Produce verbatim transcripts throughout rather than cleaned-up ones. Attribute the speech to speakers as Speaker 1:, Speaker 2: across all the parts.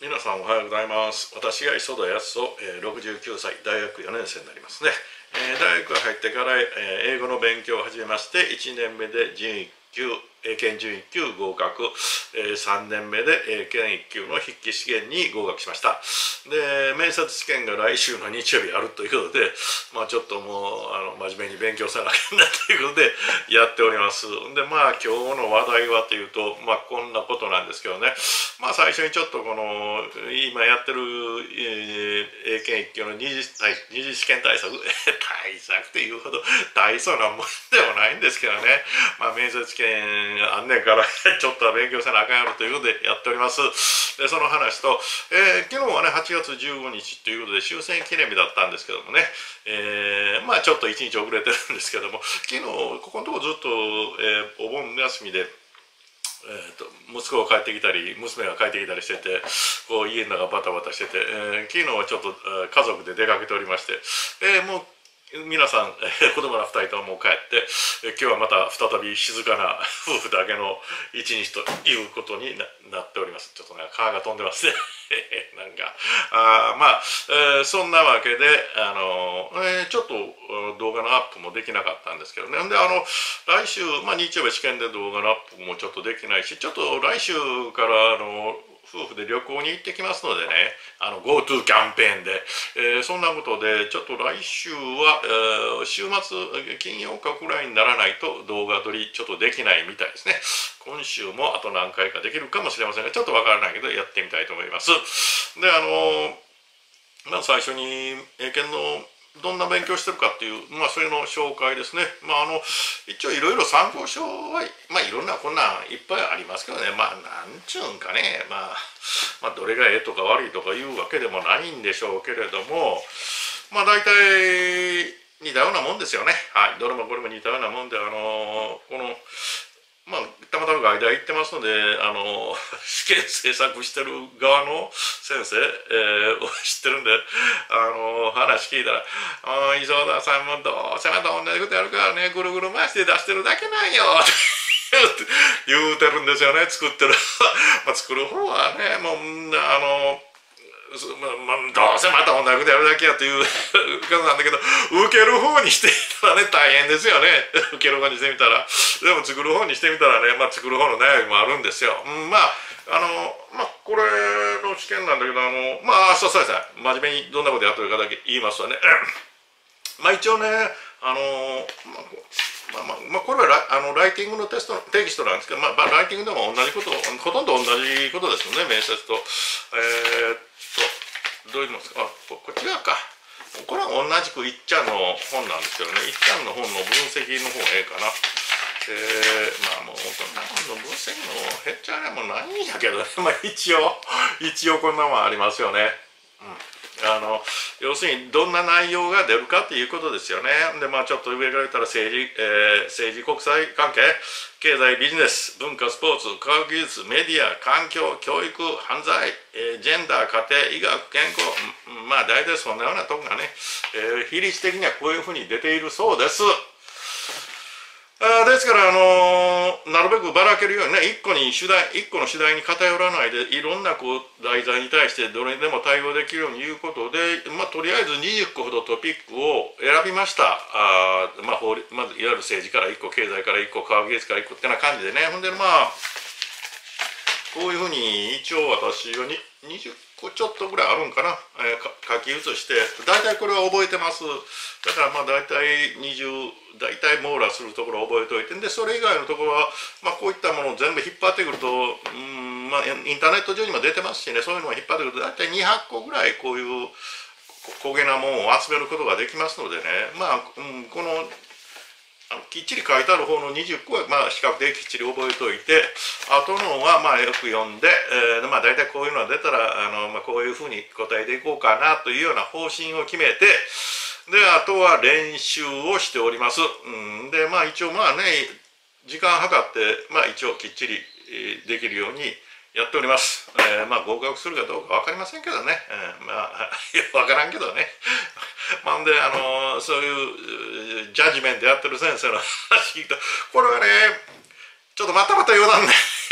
Speaker 1: 皆さんおはようございます。私が磯田康夫、えー、ろくじゅうきゅうさい、大学よねん生になりますね。えー、大学入ってから、えー、英語の勉強を始めまして、いちねんめで準いっきゅう、英検準いっきゅう合格、えー、さんねんめで英検いっきゅうの筆記試験に合格しました。で、面接試験が来週の日曜日あるということで、まあちょっともうあの真面目に勉強さなきゃなということでやっております。で、まあ今日の話題はというと、まあこんなことなんですけどね。まあ最初にちょっとこの今やってる、えー、英検いっきゅうの二次、二次試験対策対策っていうほど大層なもんでもないんですけどね。まあ面接試験あんねんからちょっとは勉強せなあかんやろということでやっております。でその話と、えー、昨日はねはちがつじゅうごにちということで終戦記念日だったんですけどもね、えー、まあちょっといちにち遅れてるんですけども、昨日ここのところずっと、えー、お盆休みでえー、と息子が帰ってきたり娘が帰ってきたりしてて、こう家の中バタバタしてて、えー、昨日はちょっと、えー、家族で出かけておりまして、えー、もう皆さん、えー、子供らふたりとももう帰って、えー、今日はまた再び静かな夫婦だけの一日ということに な, なっております。ちょっとね川が飛んでますねなんかあまあ、えー、そんなわけで、あのーえー、ちょっと動画のアップもできなかったんですけどね。であの来週、まあ、日曜日試験で動画のアップもちょっとできないし、ちょっと来週からあの夫婦で旅行に行ってきますのでね、あの GoTo キャンペーンで、えー、そんなことでちょっと来週は、えー、週末金曜日くらいにならないと動画撮りちょっとできないみたいですね。今週もあと何回かできるかもしれませんが、ちょっとわからないけどやってみたいと思います。であのまあ最初に英検のどんな勉強してるかっていう、まあそれの紹介ですね。まああの一応いろいろ参考書はまあいろんなこんなんいっぱいありますけどね、まあなんちゅうんかね、まあ、まあどれがええとか悪いとかいうわけでもないんでしょうけれども、まあ大体似たようなもんですよね。はい、どれもこれも似たようなもんで、あのこのまあ、たまたま外大行ってますので、あの試験制作してる側の先生、えー、を知ってるんで、あの話聞いたら「磯田さんもどうせまた同じことやるからね、ぐるぐる回して出してるだけなんよ」って言うてるんですよね、作ってるまあ作る方はね、もうあのまあ、どうせまた同じことやるだけやということなんだけど、受ける方にしてみたらね大変ですよね受ける方にしてみたら。でも作る方にしてみたらね、まあ、作る方の悩みもあるんですよ。うん、まああのまあこれの試験なんだけど、あのまあそうそうですね、真面目にどんなことやってるかだけ言いますとねまあ一応ね、あのまあまあまあまあ、これはラあのライティングのテストのテキストなんですけど、まあ、まあ、ライティングでも同じこと、ほとんど同じことですよね、面接と。えー、っと、どう言いますか、あ、ここっち側か。これは同じくいっちゃんの本なんですけどね、いっちゃんの本の分析の方がええかな。えー、まあもう本当に本の分析のへっちゃらもないんやけどね、まあ一応、一応こんなもんありますよね。うんあの要するにどんな内容が出るかっていうことですよね。でまあちょっと上から言ったら政治、えー、政治国際関係、経済ビジネス、文化スポーツ、科学技術、メディア、環境、教育、犯罪、えー、ジェンダー、家庭、医学、健康、まあ大体そんなようなとこがね、えー、比率的にはこういうふうに出ているそうです。あですから、あのー、なるべくばらけるようにね、一個に主題、一個の主題に偏らないで、いろんなこう題材に対してどれにでも対応できるようにいうことで、まあ、とりあえずにじゅっこほどトピックを選びました。あまあ、法律まずいわゆる政治からいっこ、経済からいっこ、科学技術からいっこってな感じでね、ほんでまあこういうふうに一応私はににじゅっこちょっとぐらいあるんかな、えー、書き写して、大体これは覚えてます。だからまあ大体にじゅう、大体網羅するところを覚えておいて、でそれ以外のところは、まあ、こういったものを全部引っ張ってくると、うんまあ、インターネット上にも出てますしね、そういうのを引っ張ってくると大体にひゃっこぐらいこういう焦げなものを集めることができますのでね、まあ、うん、このきっちり書いてある方のにじゅっこはまあ比較的きっちり覚えておいて、あとのはまあよく読んで、えー、まあ大体こういうのが出たらあの、まあ、こういうふうに答えていこうかなというような方針を決めて、であとは練習をしております。うん、でまあ一応まあね時間計って、まあ、一応きっちりできるようにやっております。えー、まあ合格するかどうか分かりませんけどね、えー、まあ分からんけどねまあであのー、そういうジャッジメントやってる先生の話聞くと、これはねちょっとまたまた余談ね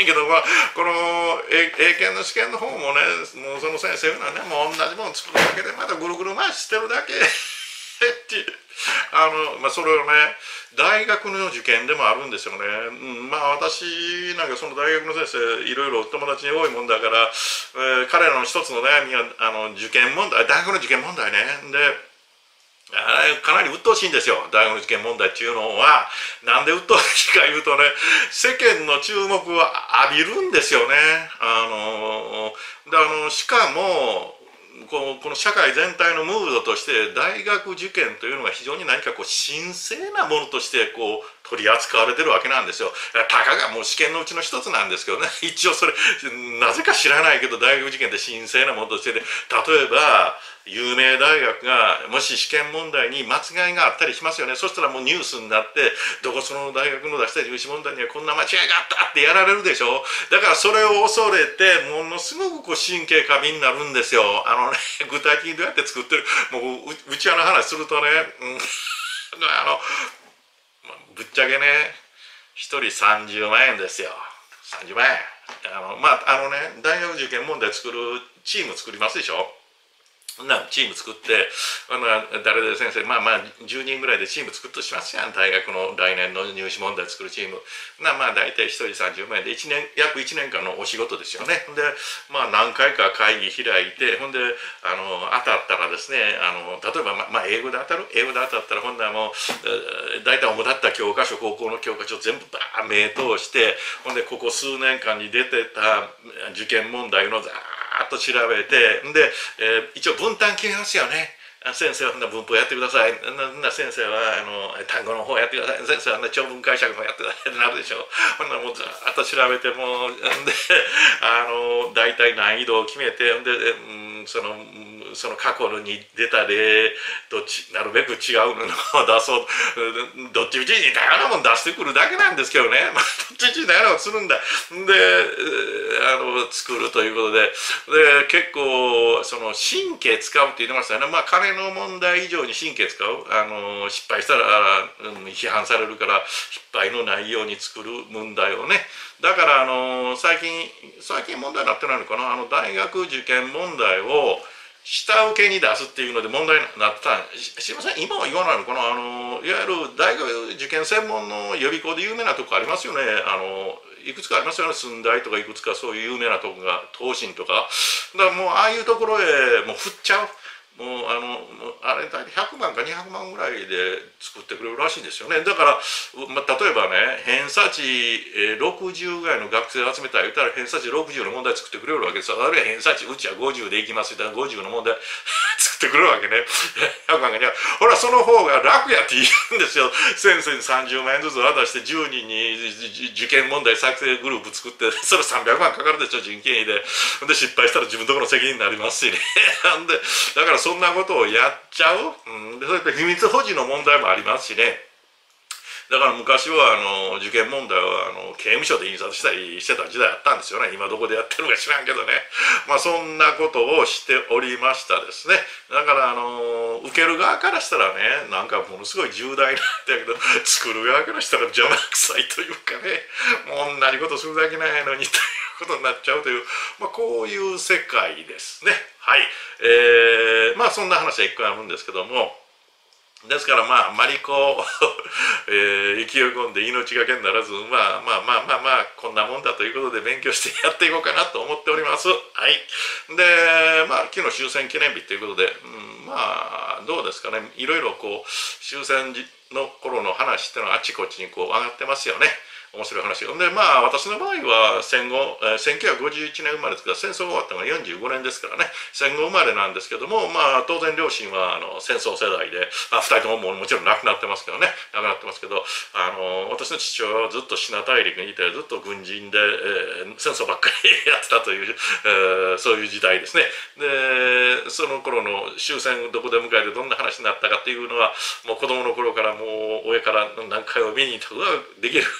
Speaker 1: けど、まあ、この英検の試験の方もね、もうその先生がね、もう同じもの作るだけでまたぐるぐる回ししてるだけっていう、あの、まあ、それをね、大学の受験でもあるんですよね。うん、まあ私なんかその大学の先生いろいろ友達に多いもんだから、えー、彼らの一つの悩みはあの受験問題、大学の受験問題ね。であれかなり鬱陶しいんですよ、大学受験問題っていうのは。なんで鬱陶しいか言うとね、世間の注目を浴びるんですよね。あのであのしかもこの社会全体のムードとして大学受験というのが非常に何かこう神聖なものとしてこう取り扱われてるわけなんですよ。たかがもう試験のうちの一つなんですけどね、一応それなぜか知らないけど大学受験って神聖なものとしてで、例えば有名大学がもし試験問題に間違いがあったりしますよね。そしたらもうニュースになって、どこその大学の出した入試問題にはこんな間違いがあったってやられるでしょ。だからそれを恐れてものすごくこう神経過敏になるんですよ。あのね、具体的にどうやって作ってる、もう う, うちわの話するとね、うん、あのぶっちゃけね、ひとりさんじゅうまんえんですよ。さんじゅうまんえん。あのまああのね、大学受験問題作るチーム作りますでしょ。なチーム作って誰で先生まあまあじゅうにんぐらいでチーム作っとしますやん、大学の来年の入試問題作るチームな、まあ大体ひとりさんじゅうまんえんでいちねん約いちねんかんのお仕事ですよね。でまあ何回か会議開いて、ほんであの当たったらですね、あの例えばま、まあ英語で当たる英語で当たったらほんでもう大体主だった教科書、高校の教科書全部バー目通して、ほんでここ数年間に出てた受験問題のザーッと調べて、で、えー、一応分担決めますよね。先生は文法やってください。な先生はあの単語の方やってください。先生は長文解釈の方やってくださいってなるでしょ。ほんならもうずっと調べてもで、あの大体難易度を決めて、で、うん、そのその過去に出た例となるべく違うのを出そう。どっちみち似たようなもん出してくるだけなんですけどね。まあ、どっちみち似たようなもんするんだ。で、あの作るということで、で結構その神経使うって言ってましたよね。まあ金の問題以上に神経使う。あの失敗したら、うん、批判されるから失敗のないように作る問題をね。だからあの最近最近問題になってないのかな、あの大学受験問題を下請けに出すっていうので問題になってたんしません。今は言わないのかな、あのいわゆる大学受験専門の予備校で有名なとこありますよね。あのいくつかありますよね。駿台とかいくつかそういう有名なとこが、東進とか。だからもうああいうところへもう振っちゃう。もうあのあれ大体ひゃくまんかにひゃくまんぐらいで作ってくれるらしいんですよね。だから、まあ、例えばね、偏差値ろくじゅうぐらいの学生を集めたら言ったら偏差値ろくじゅうの問題作ってくれるわけですよ。あるいは偏差値うちはごじゅうでいきますみたいなごじゅうの問題作ってくれるわけね。ひゃくまんかにひゃくまん。ほらその方が楽やって言うんですよ。先生にさんじゅうまんえんずつ渡してじゅうにんに受験問題作成グループ作って、それさんびゃくまんかかるでしょ、人件費で。で失敗したら自分のところの責任になりますしね。でだからそんなことをやっちゃう、うん、でそれと秘密保持の問題もありますしね。だから昔はあの受験問題はあの刑務所で印刷したりしてた時代あったんですよね。今どこでやってるか知らんけどね。まあそんなことをしておりましたですね。だからあの受ける側からしたらね、なんかものすごい重大なんだけど、作る側からしたら邪魔くさいというかね、もう同じことするだけないのにということになっちゃうという、まあ、こういう世界ですね。はい、えー、まあそんな話は一個あるんですけども、ですからまああんまりこう、えー、勢い込んで命がけにならず、まあまあまあまあまあこんなもんだということで勉強してやっていこうかなと思っております。はい。でまあ昨日終戦記念日ということで、うん、まあどうですかね、いろいろこう終戦の頃の話っていうのはあちこちにこう上がってますよね。面白い話で、まあ私の場合は戦後、えー、せんきゅうひゃくごじゅういちねん生まれですから、戦争が終わったのがよんじゅうごねんですからね、戦後生まれなんですけども、まあ当然両親はあの戦争世代で、まあ、ふたりともももちろん亡くなってますけどね、亡くなってますけど、あの私の父親はずっとシナ大陸にいて、ずっと軍人で、えー、戦争ばっかりやってたという、えー、そういう時代ですね。でその頃の終戦どこで迎えてどんな話になったかっていうのは、もう子供の頃からもう親から何回も見に行ったことができるぐらい生かさ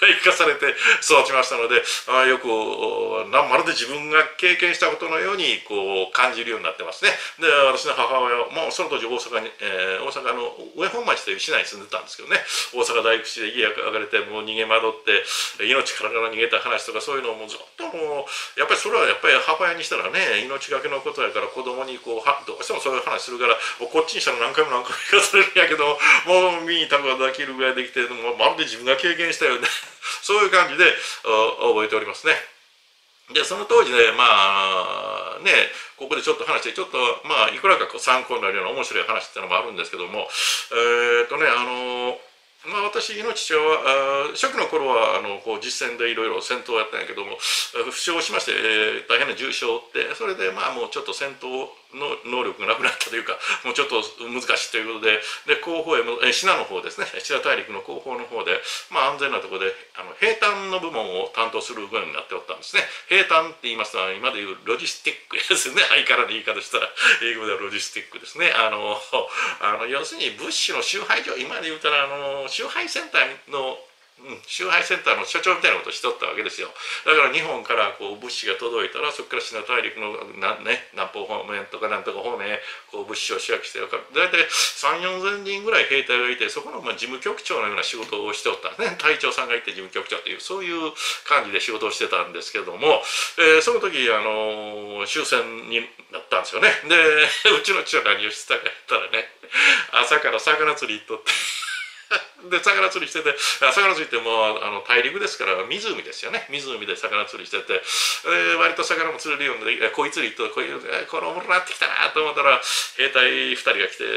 Speaker 1: されて育ちましたので、あよくなまるで自分が経験したことのようにこう感じるようになってますね。で私の母親はもうその当時大阪に、えー、大阪の上本町という市内に住んでたんですけどね、大阪大工市で家が上がれてもう逃げ惑って命からがら逃げた話とかそういうのをもうずっともうやっぱりそれはやっぱり母親にしたらね命がけのことやから子供にこうはどうしてもそういう話するからこっちにしたら何回も何回も聞かされるんやけどもう身にたぶができるぐらいできてもうまるで自分が経験したよねそういう感じで覚えておりますね。でその当時ねまあねここでちょっと話してちょっとまあいくらかこう参考になるような面白い話っていうのもあるんですけどもえー、っとねあのまあ私の父親は初期の頃はあのこう実戦でいろいろ戦闘をやったんやけども負傷しまして、えー、大変な重傷を負ってそれでまあもうちょっと戦闘の能力がなくなったというかもうちょっと難しいということでで後方へも、えー、シナの方ですねシナ大陸の後方の方でまあ安全なところであの兵隊の部門を担当する部になっておったんですね。兵隊って言いますと今でいうロジスティックですね相変わらず言い方したら英語ではロジスティックですね。あのあの要するに物資の集配所今で言うたらあの集配センターのうん、集配センターの所長みたいなことをしとったわけですよ。だから日本からこう物資が届いたらそこからシナ大陸のな、ね、南方方面とかなんとか方面へこう物資を仕分けしてるから大体さんじゅうよんせんにんぐらい兵隊がいてそこのまあ事務局長のような仕事をしておったんですね。隊長さんがいて事務局長というそういう感じで仕事をしてたんですけども、えー、その時あのー、終戦になったんですよね。でうちの父は何をしてたかやったらね朝から魚釣り行っとってで魚釣りしてて魚釣りってもうあの大陸ですから湖ですよね。湖で魚釣りしてて、えー、割と魚も釣れるようになって鯉釣りとこういうこれおもろなってきたなと思ったら兵隊ふたりが来て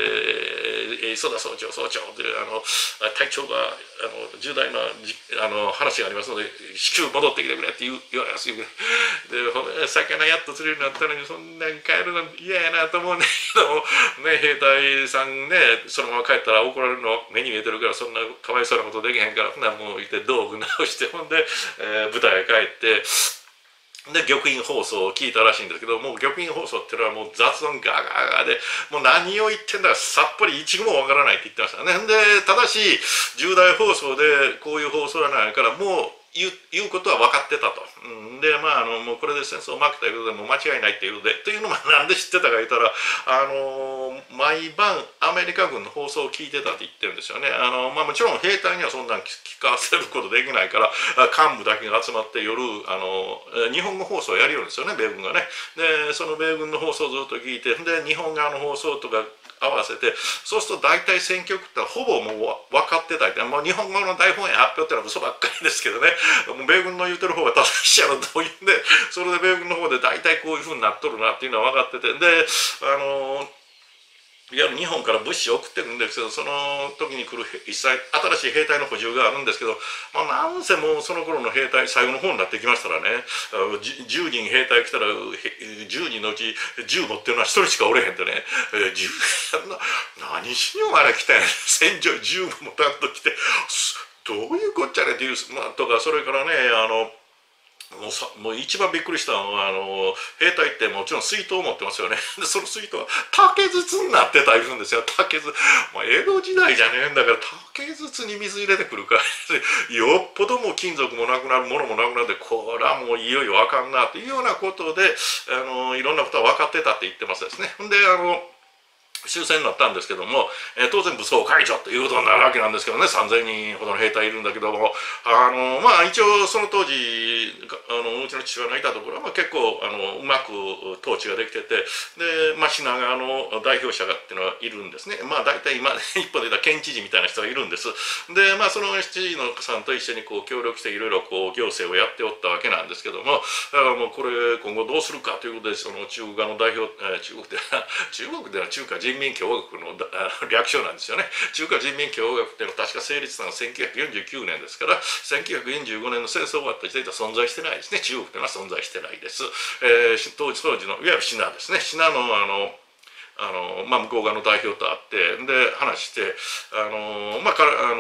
Speaker 1: 「磯田総長総長」ってあの隊長があの重大なあの話がありますので至急戻ってきてくれって言う言われますよね。で魚やっと釣れるようになったのにそんなん帰るの嫌やなと思うんだけどもね兵隊さんねそのまま帰ったら怒られるの目に見えてるからそんなかわいそうなことできへんからほんならもういて道具直してほんで、えー、舞台へ帰ってで玉音放送を聞いたらしいんですけどもう玉音放送っていうのはもう雑音ガーガーガーでもう何を言ってんだかさっぱり一語もわからないって言ってましたね。でただし重大放送でこういう放送やないからもう言う、言うことは分かってたと。うん、でまああのもうこれで戦争負けたいうことでもう間違いないっていうのでというのもなんで知ってたか言ったらあの毎晩アメリカ軍の放送を聞いてたって言ってるんですよね。あの、まあ、もちろん兵隊にはそんなん聞かせることできないから幹部だけが集まって夜あの日本語放送をやるようんですよね米軍がね。でその米軍の放送をずっと聞いてで日本側の放送とか合わせてそうすると大体選挙区ってほぼもう分かってたりもう日本語の大本営発表ってのは嘘ばっかりですけどねもう米軍の言うてる方が正しいやろというんでそれで米軍の方で大体こういうふうになっとるなっていうのは分かっててであのいわゆる日本から物資を送ってるんですけどその時に来る一切新しい兵隊の補充があるんですけど、まあ、なんせもうその頃の兵隊最後の方になってきましたらねじゅうにん兵隊来たらじゅうにんのうち銃持ってるのはひとりしかおれへんってね銃何しにお前ら来たんや戦場に銃も持たんと来てどういうこっちゃねっていう、まあ、とかそれからねあのもうさもう一番びっくりしたのはあの兵隊ってもちろん水筒を持ってますよね。でその水筒は竹筒になってたりするんですよ。竹筒、まあ、江戸時代じゃねえんだから竹筒に水入れてくるからよっぽどもう金属もなくなるものもなくなってこれはもういよいよあかんなというようなことであのいろんなことは分かってたって言ってますですね。であの終戦になったんですけども、えー、当然武装解除ということになるわけなんですけどねさんぜんにんほどの兵隊いるんだけどもあのまあ一応その当時あのうちの父親のいたところは、まあ、結構あのうまく統治ができててで、まあ、品川の代表者がっていうのはいるんですね。まあ大体今一歩で言った県知事みたいな人がいるんです。でまあその知事のさんと一緒にこう協力していろいろこう行政をやっておったわけなんですけどもだからもうこれ今後どうするかということでその中国側の代表、えー、中国で中国では中華人民共和国の略称なんですよね。中華人民共和国っていうのは確か成立したのがせんきゅうひゃくよんじゅうきゅうねんですからせんきゅうひゃくよんじゅうごねんの戦争終わった時点では存在してないですね。中国というのは存在してないです。えー、当時当時のいわゆるシナですね。シナのあのあのまあ、向こう側の代表と会ってで話してあの、まあ、からあの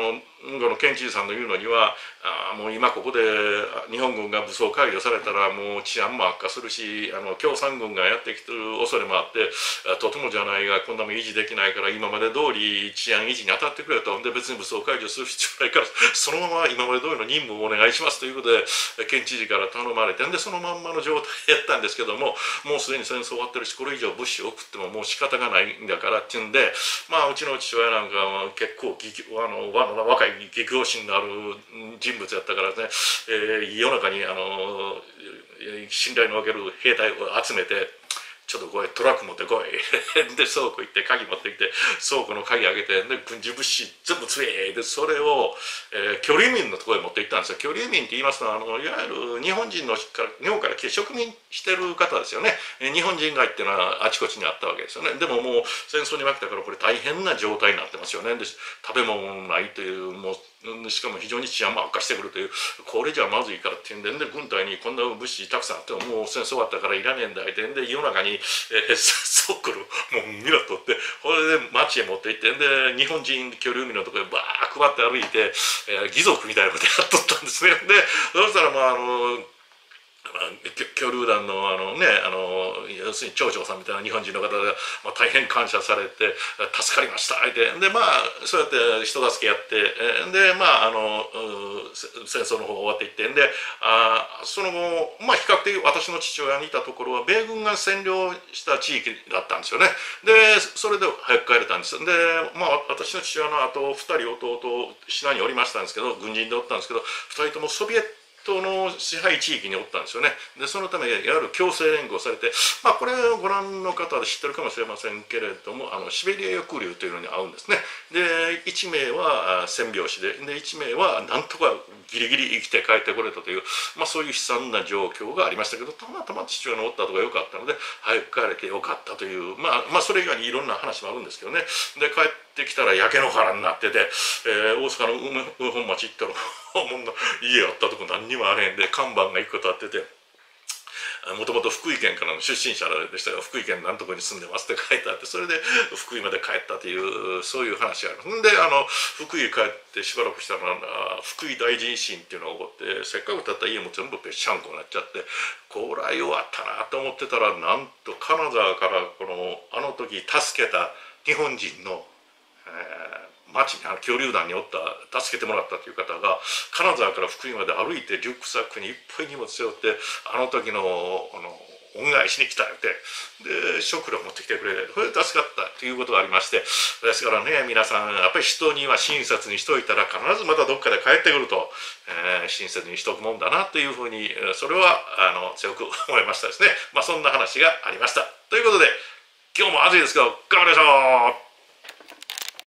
Speaker 1: この県知事さんの言うのには、あもう今ここで日本軍が武装解除されたらもう治安も悪化するし、あの共産軍がやってきてる恐れもあって、とてもじゃないがこんなもん維持できないから今まで通り治安維持に当たってくれと。で別に武装解除する必要ないからそのまま今まで通りの任務をお願いしますということで県知事から頼まれて、でそのまんまの状態やったんですけども、もうすでに戦争終わってるしこれ以上物資を送ってももう仕方がないんだからっていうんで、まあうちの父親なんかは結構あの若い義兄心のある人物やったからね、えー、夜中にあの信頼のおける兵隊を集めて、ちょっとこれトラック持ってこいで倉庫行って鍵持ってきて倉庫の鍵開けて、で軍事物資全部つえでそれを、えー、居留民のところへ持って行ったんですよ。居留民って言いますと、あのいわゆる日本人のから日本から来て植民してる方ですよね。日本人街っていうのはあちこちにあったわけですよね。でももう戦争に負けたからこれ大変な状態になってますよね。で食べ物もないという、もうしかも非常に治安も悪化してくるという、これじゃまずいからっていうんで、で軍隊にこんな物資たくさんあってももう戦争終わったからいらねえんだいってんで、夜中に、えー、ソックルもうみんな取って、これで町へ持って行って、で日本人居留民のところでバー配って歩いて、えー、義族みたいなことやっとったんですね。でそしたらまああの居留団のあのね、あの要するに町長さんみたいな日本人の方で、まあ、大変感謝されて助かりましたって、でまあそうやって人助けやって、でまああの戦争の方が終わっていってんで、あその後、まあ、比較的私の父親にいたところは米軍が占領した地域だったんですよね。でそれで早く帰れたんです。でまあ私の父親のあとふたり弟品におりましたんですけど、軍人でおったんですけど、ふたりともソビエトの支配地域におったんですよね。でそのためいわゆる強制連合されて、まあこれをご覧の方で知ってるかもしれませんけれども、あのシベリア抑留というのに合うんですね。でいち名は戦病死で、でいち名はなんとかギリギリ生きて帰ってこれたという、まあ、そういう悲惨な状況がありましたけど、たまたま父親のおったとか良かったので早く帰れてよかったという、まあ、まあそれ以外にいろんな話もあるんですけどね。で帰ってきたら焼け野原になってて、えー、大阪の雲本町行ったらもんな家あったとこ何にもあれへんで、看板がいくことあってて、もともと福井県からの出身者でしたが、福井県なんとこに住んでますって書いてあって、それで福井まで帰ったというそういう話があります。であの福井帰ってしばらくしたら福井大地震っていうのが起こって、せっかく建った家も全部ぺっしゃんこになっちゃって、こら弱ったなと思ってたら、なんと金沢からこのあの時助けた日本人の、えー町に居留団におった助けてもらったという方が金沢から福井まで歩いてリュックサックにいっぱい荷物背負って、あの時のあの恩返しに来たってで食料持ってきてくれて、それで助かったということがありまして、ですからね皆さんやっぱり人には親切にしといたら必ずまたどっかで帰ってくると、えー、親切にしとくもんだなというふうにそれはあの強く思いましたですね。まあそんな話がありました。ということで今日も暑いですけど頑張りましょう。